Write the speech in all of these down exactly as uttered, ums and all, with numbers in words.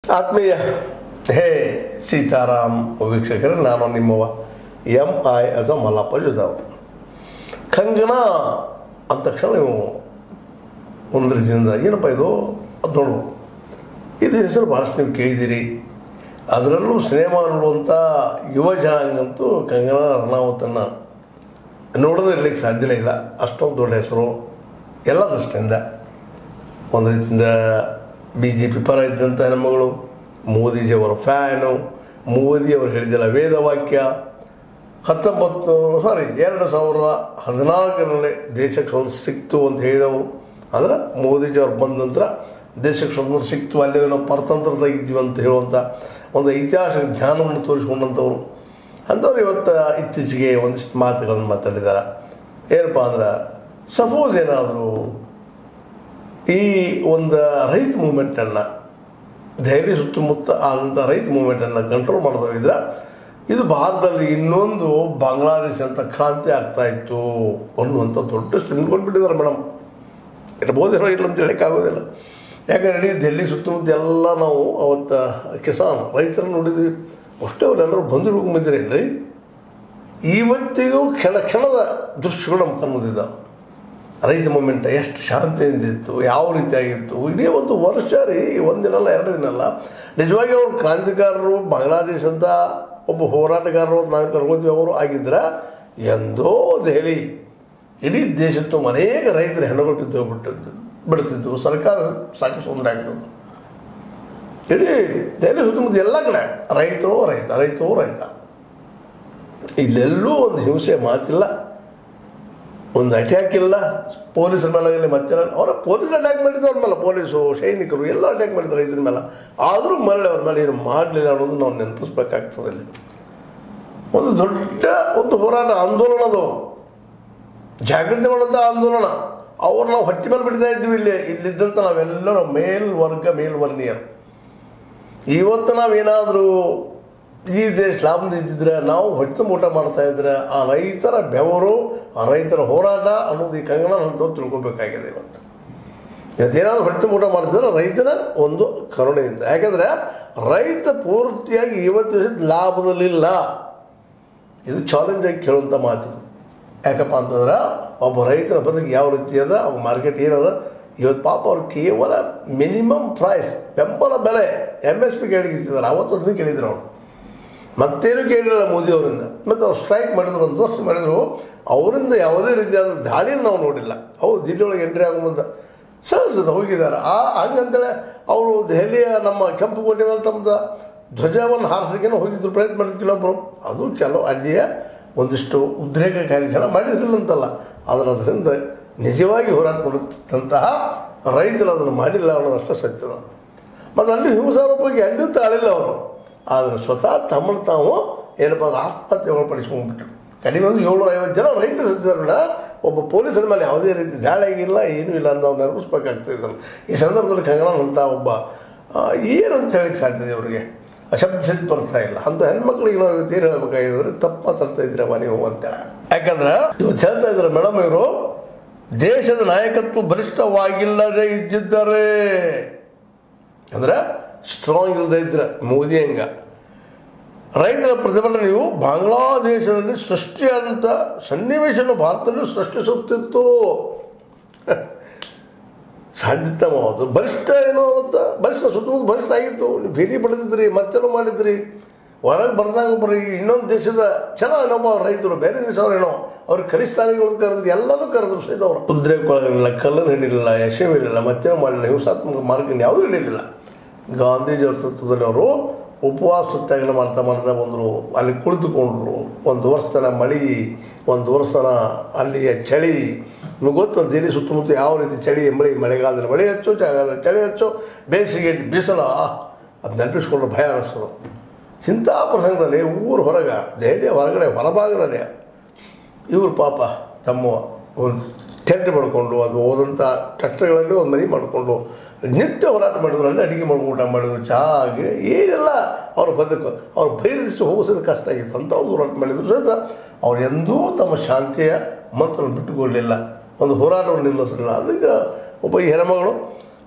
ಆತ್ಮೀಯ ಹೇ ಸೀತಾರಾಮ್ ವೀಕ್ಷಕರೇ, ನಾನು ನಿಮ್ಮವ ಎಂ ಐ ಅಸ ಮಲ್ಲಪ್ಪ ಜೋದಾವ್. ಕಂಗನ ಅಂದ ತಕ್ಷಣ ನೀವು ಒಂದು ರೀತಿಯಿಂದ ಏನಪ್ಪ ಇದು ಅದು ನೋಡು, ಇದು ಹೆಸರು ಭಾಳಷ್ಟು ನೀವು ಕೇಳಿದ್ದೀರಿ. ಅದರಲ್ಲೂ ಸಿನಿಮಾ ನೋಡುವಂಥ ಯುವ ಜನಾಂಗಂತೂ ಕಂಗನಾ ರನೌತನ್ನು ನೋಡೋದು ಇರಲಿಕ್ಕೆ ಸಾಧ್ಯನೇ ಇಲ್ಲ. ಅಷ್ಟೊಂದು ದೊಡ್ಡ ಹೆಸರು ಎಲ್ಲ ದೃಷ್ಟಿಯಿಂದ. ಒಂದು ರೀತಿಯಿಂದ ಬಿ ಜೆ ಪಿ ಪರ ಇದ್ದಂಥ ಹೆಣ್ಮಗಳು, ಮೋದಿಜಿಯವರ ಫ್ಯಾನು, ಮೋದಿಯವರು ಹೇಳಿದ್ದಲ್ಲ ವೇದವಾಕ್ಯ. ಹತ್ತೊಂಬತ್ತು ಸಾರಿ ಎರಡು ಸಾವಿರದ ಹದಿನಾಲ್ಕರಲ್ಲಿ ದೇಶಕ್ಕೆ ಸ್ವತಂತ್ರ ಸಿಕ್ತು ಅಂತ ಹೇಳಿದವರು. ಅಂದ್ರೆ ಮೋದಿಜಿಯವ್ರು ಬಂದ ನಂತರ ದೇಶಕ್ಕೆ ಸ್ವತಂತ್ರ ಸಿಕ್ತು, ಅಲ್ಲೇ ನಾವು ಪರತಂತ್ರದಾಗಿದ್ವಿ ಅಂತ ಹೇಳುವಂಥ ಒಂದು ಐತಿಹಾಸಿಕ ಜ್ಞಾನವನ್ನು ತೋರಿಸ್ಕೊಂಡಂಥವ್ರು. ಅಂಥವ್ರು ಇವತ್ತು ಇತ್ತೀಚೆಗೆ ಒಂದಿಷ್ಟು ಮಾತುಗಳನ್ನು ಮಾತಾಡಿದ್ದಾರೆ. ಏನಪ್ಪ ಅಂದ್ರೆ, ಸಪೋಸ್ ಏನಾದರೂ ಈ ಒಂದು ರೈತ ಮೂಮೆಂಟನ್ನು, ದೆಹಲಿ ಸುತ್ತಮುತ್ತ ಆದಂಥ ರೈತ ಮೂಮೆಂಟನ್ನು ಕಂಟ್ರೋಲ್ ಮಾಡೋದಾಗಿದ್ರೆ ಇದು ಭಾರತದಲ್ಲಿ ಇನ್ನೊಂದು ಬಾಂಗ್ಲಾದೇಶ ಅಂತ ಕ್ರಾಂತಿ ಆಗ್ತಾಯಿತ್ತು ಅನ್ನುವಂಥ ದೊಡ್ಡ ಸ್ಟೇಟ್ಮೆಂಟ್ ಕೊಟ್ಬಿಟ್ಟಿದ್ದಾರೆ ಮೇಡಮ್. ಇರ್ಬೋದೇನೋ ಇಲ್ಲ ಅಂತ ಹೇಳೋಕ್ಕಾಗೋದಿಲ್ಲ. ಯಾಕಂದ್ರೆ ಇಡೀ ದೆಹಲಿ ಸುತ್ತಮುತ್ತ ಎಲ್ಲ ನಾವು ಅವತ್ತು ಕಿಸಾನ್ ರೈತರನ್ನು ನೋಡಿದ್ವಿ. ಅಷ್ಟೇ ಅವರೆಲ್ಲರೂ ಬಂದು ಬಂದಿರೇನ್ರಿ. ಇವತ್ತಿಗೂ ಕ್ಷಣ ಕ್ಷಣದ ದೃಶ್ಯಗಳು ನಮ್ಮ ಕಣ್ಣುದಿದ್ದಾವೆ. ರೈತ ಮೂಮೆಂಟ್ ಎಷ್ಟು ಶಾಂತಿಯಿಂದ ಇತ್ತು, ಯಾವ ರೀತಿಯಾಗಿತ್ತು. ಇಡೀ ಒಂದು ವರ್ಷ ರೀ, ಒಂದಿನಲ್ಲ ಎರಡು ದಿನ ಅಲ್ಲ. ನಿಜವಾಗಿ ಅವರು ಕ್ರಾಂತಿಕಾರರು, ಬಾಂಗ್ಲಾದೇಶ ಅಂತ ಒಬ್ಬ ಹೋರಾಟಗಾರರು ನಾವು ಕರ್ಕೋತೀವಿ ಅವರು ಆಗಿದ್ರೆ ಎಂದೋ ದೆಹಲಿ ಇಡೀ ದೇಶದ್ದು ಅನೇಕ ರೈತರ ಹೆಣ್ಣುಗಳು ಬಿದ್ದು ಹೋಗ್ಬಿಟ್ಟಿದ್ದು ಬಿಡ್ತಿದ್ದು. ಸರ್ಕಾರ ಸಾಕಷ್ಟು ತೊಂದರೆ ಆಗ್ತದೆ. ಇಡೀ ದೆಹಲಿ ಸುತ್ತಮುತ್ತ ಎಲ್ಲ ಕಡೆ ರೈತರು ರೈತ ರೈತರು ರೈತ. ಇಲ್ಲೆಲ್ಲೂ ಒಂದು ಹಿಂಸೆ ಮಾತಿಲ್ಲ, ಒಂದು ಅಟ್ಯಾಕ್ ಇಲ್ಲ. ಪೊಲೀಸರ ಮೇಲೆ ಮತ್ತೆ ಅವರ ಪೊಲೀಸರು ಅಟ್ಯಾಕ್ ಮಾಡಿದ್ದು ಅವ್ರ ಮೇಲೆ, ಪೊಲೀಸು ಸೈನಿಕರು ಎಲ್ಲ ಅಟ್ಯಾಕ್ ಮಾಡಿದ್ರು ರೈತರ ಮೇಲೆ. ಆದರೂ ಮರಳಿ ಅವ್ರ ಮೇಲೆ ಏನು ಮಾಡಲಿಲ್ಲ ಅನ್ನೋದು ನಾವು ನೆನಪಿಸ್ಬೇಕಾಗ್ತದೆ. ಇಲ್ಲಿ ಒಂದು ದೊಡ್ಡ ಒಂದು ಹೋರಾಟ ಆಂದೋಲನದು, ಜಾಗೃತಿ ಮಾಡುವಂಥ ಆಂದೋಲನ. ಅವ್ರು ನಾವು ಹೊಟ್ಟೆ ಮೇಲೆ ಬಿಡ್ತಾ ಇದ್ವಿ. ಇಲ್ಲಿ ಇಲ್ಲಿದ್ದಂಥ ನಾವೆಲ್ಲರೂ ಮೇಲ್ವರ್ಗ ಮೇಲ್ವರ್ಣೀಯರು. ಇವತ್ತು ನಾವೇನಾದರೂ ಈ ದೇಶ ಲಾಭದಿಂದ ಇದ್ದಿದ್ರೆ, ನಾವು ಹೊಟ್ಟೆ ಊಟ ಮಾಡ್ತಾಯಿದ್ರೆ, ಆ ರೈತರ ಬೆವರು, ಆ ರೈತರ ಹೋರಾಟ ಅನ್ನೋದು ಈ ಕಂಗನ ಅಂತ ತಿಳ್ಕೊಬೇಕಾಗಿದೆ. ಇವತ್ತು ಇವತ್ತೇನಾದರೂ ಹೊಟ್ಟೆ ಊಟ ಮಾಡ್ತಿದ್ರೆ ರೈತನ ಒಂದು ಕರುಣೆಯಿಂದ. ಯಾಕಂದರೆ ರೈತ ಪೂರ್ತಿಯಾಗಿ ಇವತ್ತು ದಿವಸದ ಲಾಭದಲ್ಲಿಲ್ಲ. ಇದು ಚಾಲೆಂಜಾಗಿ ಕೇಳುವಂಥ ಮಾತು. ಯಾಕಪ್ಪ ಅಂತಂದ್ರೆ ಒಬ್ಬ ರೈತರ ಬದುಕು ಯಾವ ರೀತಿ ಅದ, ಅವ್ರ ಮಾರ್ಕೆಟ್ ಏನದ. ಇವತ್ತು ಪಾಪ ಅವ್ರು ಕೇವಲ ಮಿನಿಮಮ್ ಪ್ರೈಸ್, ಬೆಂಬಲ ಬೆಲೆ ಎಮ್ ಎಸ್ ಪಿ ಕೇಳಿದ್ದಾರೆ. ಅವತ್ತು ಅದನ್ನು ಕೇಳಿದ್ರು ಅವರು, ಮತ್ತೇನು ಕೇಳಿಲ್ಲ ಮೋದಿಯವರಿಂದ. ಮತ್ತು ಅವ್ರು ಸ್ಟ್ರೈಕ್ ಮಾಡಿದ್ರು, ಒಂದು ವರ್ಷ ಮಾಡಿದರು. ಅವರಿಂದ ಯಾವುದೇ ರೀತಿಯಾದ ದಾಳಿಯನ್ನು ನಾವು ನೋಡಿಲ್ಲ. ಅವ್ರು ದಿಲ್ಲಿ ಒಳಗೆ ಎಂಟ್ರಿ ಆಗುವಂತ ಸಹಜದ ಹೋಗಿದ್ದಾರೆ. ಆ ಹಂಗಂತೇಳಿ ಅವರು ದೆಹಲಿಯ ನಮ್ಮ ಕೆಂಪುಕೋಟೆ ಮೇಲೆ ತಮ್ಮದು ಧ್ವಜವನ್ನು ಹಾರಿಸಲಿಕ್ಕೇನೋ ಹೋಗಿದ್ರು, ಪ್ರಯತ್ನ ಮಾಡಿದ್ರು ಕೆಲವೊಬ್ಬರು. ಅದು ಕೆಲವು ಅಲ್ಲಿಯ ಒಂದಿಷ್ಟು ಉದ್ರೇಕಕಾರಿ ಜನ ಮಾಡಿದ್ರಿಲ್ಲ ಅಂತಲ್ಲ, ಆದರೆ ಅದರಿಂದ ನಿಜವಾಗಿ ಹೋರಾಟ ಮಾಡುತ್ತಿದ್ದಂತಹ ರೈತರು ಅದನ್ನು ಮಾಡಿಲ್ಲ ಅನ್ನೋದಷ್ಟು ಸತ್ಯದ. ಮತ್ತು ಅಲ್ಲಿ ಹಿಂಸಾರೋಪಕ್ಕೆ ಅಲ್ಲಿಯೂ ತಾಳಿಲ್ಲ ಅವರು. ಆದರೆ ಸ್ವತಃ ತಮ್ಮನ್ನು ತಾವು ಏನಪ್ಪ ಅಂದ್ರೆ ಆತ್ಮಹತ್ಯೆ ಒಳಪಡಿಸ್ಕೊಂಡ್ಬಿಟ್ರು. ಕಡಿಮೆ ಒಂದು ಏಳ್ನೂರ ಐವತ್ತು ಜನ ರೈತರು ಸತ್ತಿದಾರಲ್ಲ. ಒಬ್ಬ ಪೊಲೀಸರ ಮೇಲೆ ಯಾವುದೇ ರೀತಿ ದಾಳಿ ಆಗಿಲ್ಲ, ಏನೂ ಇಲ್ಲ ಅಂತ ನಾವು ನೆನಪಿಸ್ಬೇಕಾಗ್ತದೆ. ಈ ಸಂದರ್ಭದಲ್ಲಿ ಕಂಗನ ಅಂತ ಒಬ್ಬ ಏನಂತ ಹೇಳಕ್ಕೆ ಸಾಧ್ಯತೆ ಅವರಿಗೆ ಶಬ್ದ ಸಿದ್ದು ಬರ್ತಾ ಇಲ್ಲ. ಅಂತ ಹೆಣ್ಮಕ್ಳಿಗೆ ನಾವು ಇವತ್ತು ಏನು ಹೇಳಬೇಕಾಗಿದ್ರೆ, ತಪ್ಪು ಮಾತಾಡ್ತಾ ಇದ್ದೀರವ ನೀವು ಅಂತೇಳಿ. ಯಾಕಂದ್ರೆ ಇವತ್ತು ಹೇಳ್ತಾ ಇದ್ದಾರೆ ಮೇಡಮ್, ಇವರು ದೇಶದ ನಾಯಕತ್ವ ಬಲಿಷ್ಠವಾಗಿಲ್ಲದೆ ಇದ್ದಿದ್ದಾರೆ. ಅಂದ್ರೆ ಸ್ಟ್ರಾಂಗ್ ಇಲ್ಲದೆ ಇದ್ರೆ ಮೋದಿ ಹಂಗ. ರೈತರ ಪ್ರತಿಭಟನೆಯು ಬಾಂಗ್ಲಾದೇಶದಲ್ಲಿ ಸೃಷ್ಟಿಯಾದಂಥ ಸನ್ನಿವೇಶವನ್ನು ಭಾರತದಲ್ಲಿ ಸೃಷ್ಟಿಸುತ್ತಿತ್ತು. ಸಾಧ್ಯತೆ ಮಾವುದು ಬಲಿಷ್ಠ ಏನೋ ಅಂತ, ಬಲಿಷ್ಠ ಸುತ್ತಮುತ್ತ ಬಲಿಷ್ಠ ಆಗಿತ್ತು. ನೀವು ಭೀತಿ ಪಡೆದಿದ್ರಿ, ಮತ್ತೆಲ್ಲೋ ಮಾಡಿದ್ರಿ. ಹೊರಗೆ ಬರ್ದಾಗ ಬರೀ ಇನ್ನೊಂದು ದೇಶದ ಜನ ಏನೋಬ್ಬ ರೈತರು, ಬೇರೆ ದೇಶವ್ರೇನೋ ಅವ್ರಿಗೆ ಖಲಿಸ್ತಾನಿಗಳು ಕರೆದ್ರು, ಎಲ್ಲನೂ ಕರೆದ್ರು ಸಹಿತ ಅವರು. ಉದ್ರೇಕಗಳಿಲ್ಲ, ಕಲ್ಲನ್ನು ಹಿಡಿಲಿಲ್ಲ, ಯಶವೇ ಹಿಡಿಲಿಲ್ಲ, ಮತ್ತೇನೋ ಮಾಡಲಿಲ್ಲ, ಹಿಂಸಾತ್ಮಕ ಮಾರ್ಗ ಯಾವುದೂ ಹಿಡಿಲಿಲ್ಲ. ಗಾಂಧೀಜಿಯವ್ರ ತತ್ವದಲ್ಲಿ ಅವರು ಉಪವಾಸ ಸತ್ಯಾಗ್ರಹ ಮಾಡ್ತಾ ಮಾಡ್ತಾ ಬಂದರು. ಅಲ್ಲಿ ಕುಳಿತುಕೊಂಡ್ರು. ಒಂದು ವರ್ಷ ತನ ಮಳೆ, ಒಂದು ವರ್ಷ ತನ ಅಲ್ಲಿಯ ಚಳಿ. ನಿಮಗೆ ಗೊತ್ತು ದೆಹಲಿ ಸುತ್ತಮುತ್ತ ಯಾವ ರೀತಿ ಚಳಿ, ಮಳೆ, ಮಳೆಗಾಲದಲ್ಲಿ ಮಳೆ ಹೆಚ್ಚು, ಚಳಿಗಾಲದಲ್ಲಿ ಚಳಿ ಹೆಚ್ಚು, ಬೇಸಿಗೆಯಲ್ಲಿ ಬಿಸಿಲ. ಅದು ನೆನಪಿಸ್ಕೊಂಡ್ರೆ ಭಯ ಅನ್ನಿಸ್ತದೆ. ಇಂಥ ಪ್ರಸಂಗದಲ್ಲಿ ಊರು ಹೊರಗೆ, ದೆಹಲಿಯ ಹೊರಗಡೆ ಹೊರಭಾಗದಲ್ಲಿ ಇವರು ಪಾಪ ತಮ್ಮ ಒಂದು ಟೆಂಟ್ ಮಾಡಿಕೊಂಡು, ಅದು ಹೋದಂಥ ಕಟ್ಟಗಳಲ್ಲಿ ಒಂದು ಮನೆ ಮಾಡಿಕೊಂಡು ನಿತ್ಯ ಹೋರಾಟ ಮಾಡಿದ್ರು. ಅಲ್ಲಿ ಅಡುಗೆ ಮಾಡ್ಕೊಂಡು ಊಟ ಮಾಡಿದ್ರು, ಚಾಗೆ ಏನೆಲ್ಲ ಅವ್ರ ಬದುಕು ಅವ್ರು ಬೈರಿಸಿ ಹೋಗಿಸೋದು ಕಷ್ಟ ಆಗಿತ್ತು. ಅಂತ ಒಂದು ಹೋರಾಟ ಮಾಡಿದ್ರು ಸಹಿತ ಅವ್ರು ಎಂದೂ ತಮ್ಮ ಶಾಂತಿಯ ಮಂತ್ರವನ್ನು ಬಿಟ್ಟುಕೊಳ್ಳಲಿಲ್ಲ, ಒಂದು ಹೋರಾಟವನ್ನು ನಿಲ್ಲಿಸಲಿಲ್ಲ. ಅದಕ್ಕೆ ಒಬ್ಬ ಹೆಣ್ಮಗಳು